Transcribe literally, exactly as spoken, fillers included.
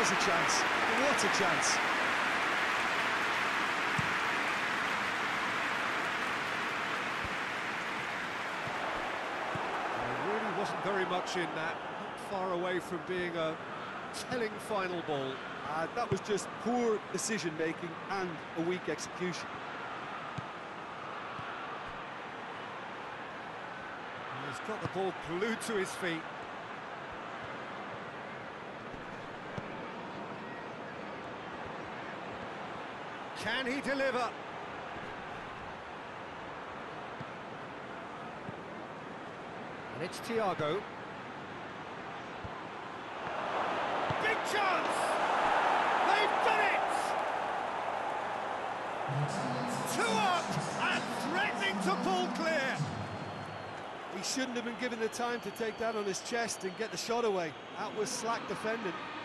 There's a chance. What a chance. There really wasn't very much in that. Not far away from being a telling final ball. Uh, that was just poor decision-making and a weak execution. He's got the ball glued to his feet. Can he deliver? And it's Thiago. Big chance! They've done it! Two up and threatening to pull clear. He shouldn't have been given the time to take that on his chest and get the shot away. That was slack defending.